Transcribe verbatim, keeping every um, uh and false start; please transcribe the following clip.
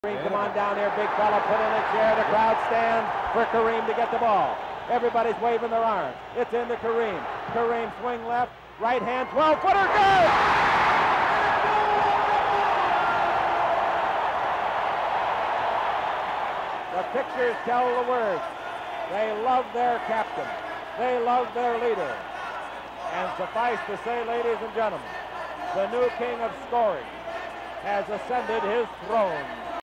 Kareem, come on down here, big fella, put in a chair. The crowd stands for Kareem to get the ball. Everybody's waving their arms. It's into Kareem. Kareem swing left, right hand, twelve-footer, good! The pictures tell the words. They love their captain. They love their leader. And suffice to say, ladies and gentlemen, the new king of scoring has ascended his throne.